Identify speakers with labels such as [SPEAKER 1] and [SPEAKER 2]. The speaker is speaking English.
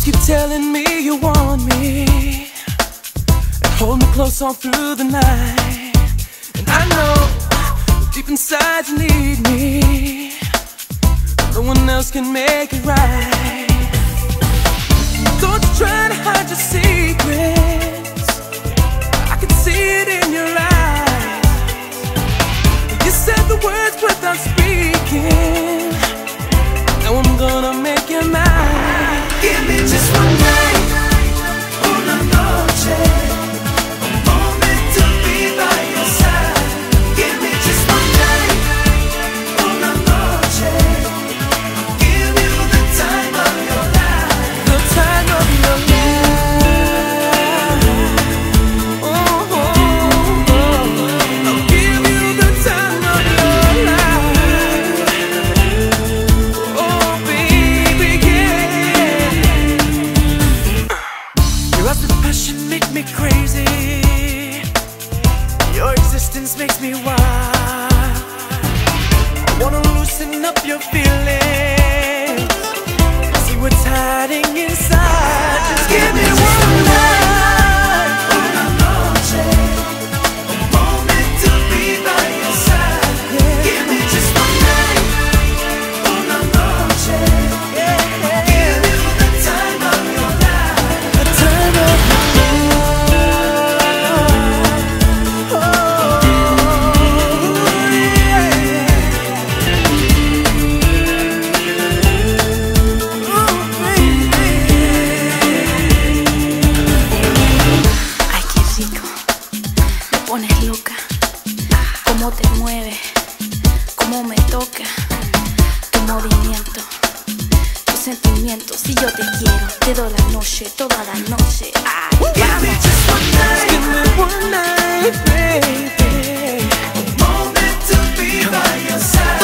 [SPEAKER 1] keep telling me you want me and hold me close all through the night. And I know deep inside you need me. No one else can make it right. Don't you try to hide your secrets, I can see it in your eyes. You said the words without speaking, now I'm gonna make you mine. Give me just one night, una noche, a moment to be by your side. Give me just one night, una noche, I'll give you the time of your life. The time of your life. Oh, oh, oh. I'll give you the time of your life. Oh baby, yeah. Your outward passion make me crazy. Your existence makes me wild. I wanna loosen up your feelings, see what's hiding inside. Just give me one night, una noche, a moment to be by your side. Give me just one night, una noche, I'll give you the time of your life. The time of your life. Oh,
[SPEAKER 2] Ay, qué rico, me pones loca. Cómo te mueves, cómo me toca. Tu movimiento, tus sentimientos. Si yo te quiero, te doy la noche, toda la noche. Ay,
[SPEAKER 1] give me
[SPEAKER 2] vamos.
[SPEAKER 1] just one night, give me one night, baby. A moment to be by your side.